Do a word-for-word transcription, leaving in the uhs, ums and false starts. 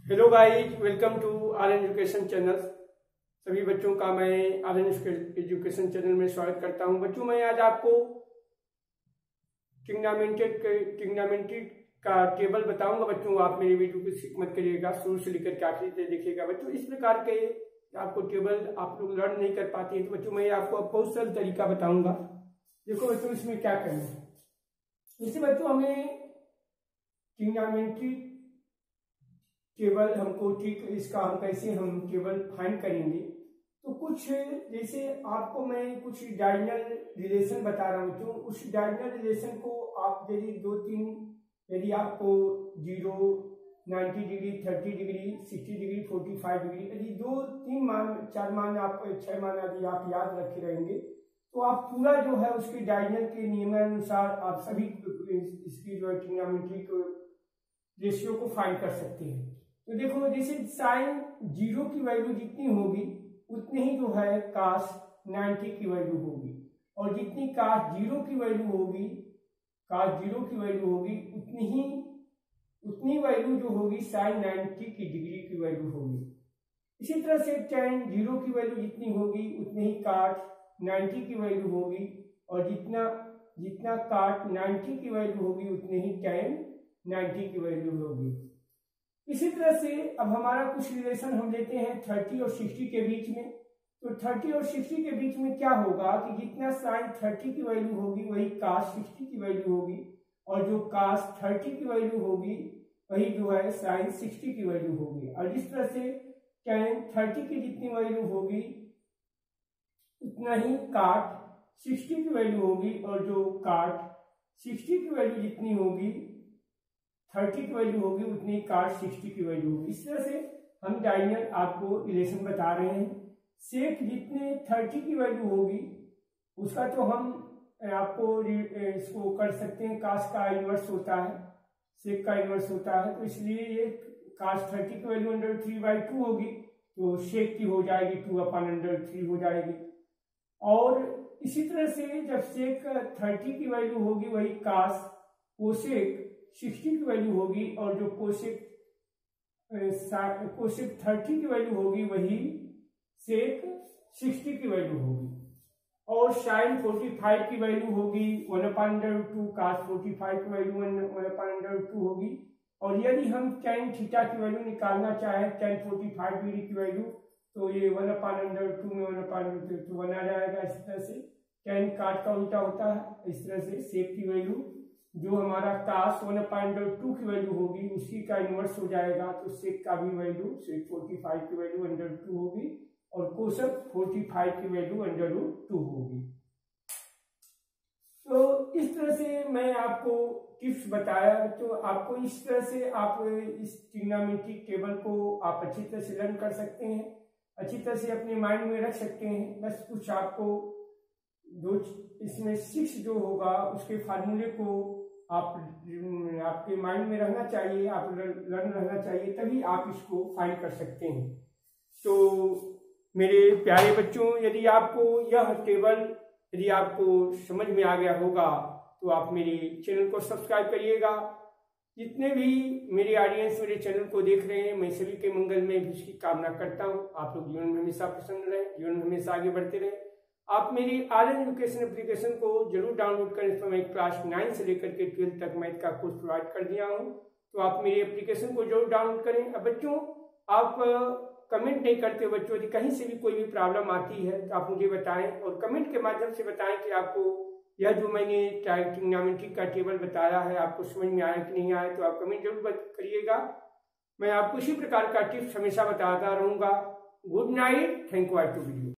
Hello guys, welcome to R N education channel. सभी बच्चों का मैं आर एन एजुकेशन चैनल में स्वागत करता हूं। बच्चों, मैं आज आपको ट्रिग्नोमेट्रिक ट्रिग्नोमेट्रिक का टेबल बताऊंगा। बच्चों, आप मेरे वीडियो को स्किप मत करिएगा, शुरू से लेकर के आखिरी तक देखिएगा। बच्चों, इस प्रकार के आपको टेबल आप लोग लर्न नहीं कर पाते हैं, तो बच्चों मैं आपको बहुत सरल तरीका बताऊंगा। देखो बच्चों, इसमें क्या करना है। जैसे बच्चों हमें ट्रिग्नोमेट्रिक टेबल हमको ठीक इसका हम कैसे हम टेबल फाइंड करेंगे, तो कुछ जैसे आपको मैं कुछ डायगोनल रिलेशन बता रहा हूँ बच्चों। उस डायगोनल रिलेशन को आप यदि दो तीन यदि आपको zero ninety degree thirty degree sixty degree forty five degree यदि दो तीन मान चार मान आप छह मान यदि आप याद रखे रहेंगे, तो आप पूरा जो है उसके डायगोनल के नियमानुसार आप सभी इसकी जो है ट्रिग्नोमेट्रिक रेशियो को फाइंड कर सकते हैं। तो देखो, जैसे साइन जीरो की वैल्यू जितनी होगी उतनी ही जो है कास नाइन्टी की वैल्यू होगी, और जितनी कास जीरो की वैल्यू होगी कास जीरो की वैल्यू होगी उतनी ही उतनी वैल्यू जो होगी साइन नाइन्टी की डिग्री की वैल्यू होगी। इसी तरह से टेन जीरो की वैल्यू जितनी होगी उतनी ही काट नाइन्टी की वैल्यू होगी, और जितना जितना काट नाइन्टी की वैल्यू होगी उतनी ही टेन नाइन्टी की वैल्यू होगी। इसी तरह से अब हमारा कुछ रिलेशन हम लेते हैं थर्टी और सिक्सटी के बीच में। तो थर्टी और सिक्सटी के बीच में क्या होगा कि जितना साइन थर्टी की वैल्यू होगी वही कास सिक्सटी की वैल्यू होगी, और जो कास थर्टी की वैल्यू होगी वही जो है साइन सिक्सटी की वैल्यू होगी। और इस तरह से टेन थर्टी की जितनी वैल्यू होगी उतना ही काट सिक्सटी की वैल्यू होगी, और जो काट सिक्सटी की वैल्यू जितनी होगी थर्टी की वैल्यू होगी उतनी काट सिक्सटी की वैल्यू होगी। इस तरह से हम डायगोनल आपको रिलेशन बता रहे हैं। सेक जितने थर्टी की वैल्यू होगी उसका तो हम आपको इसको कर सकते हैं, कास का इनवर्स होता है, सेक का इनवर्स होता है, तो इसलिए ये कास थर्टी की value under three by two होगी, तो सेक की हो जाएगी टू अपन अंडर थ्री हो जाएगी। और इसी तरह से जब सेक थर्टी की वैल्यू होगी वही कास कोसेक सिक्सटी की वैल्यू होगी, और जो कोसेक कोसेक थर्टी की वैल्यू होगी वही सेक सिक्सटी की वैल्यू होगी। और साइन फोर्टी फाइव की वैल्यू होगी one upon under two, cos forty five की value one upon under two होगी। और यदि हम टेन थीटा की वैल्यू निकालना चाहें, टेन फोर्टी फाइव डिग्री की वैल्यू, तो ये वन अपॉन अंडर टू में वन अपॉन टू वन आ जाएगा। इस तरह से टेन काट का उल्टा होता है। इस तरह से सेक की वैल्यू जो हमारा कास वन अपॉन टू की वैल्यू होगी उसी का इनवर्स हो जाएगा, तो सेक का भी वैल्यू सेक फोर्टी फाइव की वैल्यू अंडर टू होगी, और कोसेक फोर्टी फाइव की वैल्यू अंडर रूट टू होगी। तो इस तरह से मैं आपको टिप्स बताया, तो आपको इस तरह से आप इस ट्रिग्नोमेट्रिक टेबल को आप अच्छी तरह से लर्न कर सकते हैं, अच्छी तरह से अपने माइंड में रख सकते हैं। बस कुछ आपको दो इसमें सिक्स जो होगा उसके फार्मूले को आप आपके माइंड में रहना चाहिए, आप लर्न रहना चाहिए, तभी आप इसको फाइंड कर सकते हैं। तो मेरे प्यारे बच्चों, यदि आपको यह टेबल यदि आपको समझ में आ गया होगा तो आप मेरे चैनल को सब्सक्राइब करिएगा। जितने भी मेरे ऑडियंस मेरे चैनल को देख रहे हैं, मैं सभी के मंगल में भी इसकी कामना करता हूँ। आप लोग जीवन में हमेशा प्रसन्न रहें, जीवन में हमेशा आगे बढ़ते रहें। आप मेरी आर एन एजुकेशन एप्लीकेशन को जरूर डाउनलोड करें। इसमें मैं क्लास नाइन से लेकर के ट्वेल्थ तक मैथ का कोर्स प्रोवाइड कर दिया हूं, तो आप मेरी एप्लीकेशन को जरूर डाउनलोड करें। अब बच्चों, आप कमेंट नहीं करते बच्चों, यदि कहीं से भी कोई भी प्रॉब्लम आती है तो आप मुझे बताएं, और कमेंट के माध्यम से बताएं कि आपको यह जो मैंने ट्रिग्नोमेट्रिक का टेबल बताया है आपको समझ में आया कि नहीं आया, तो आप कमेंट जरूर करिएगा। मैं आपको इसी प्रकार का टिप्स हमेशा बताता रहूंगा। Good night, thank you.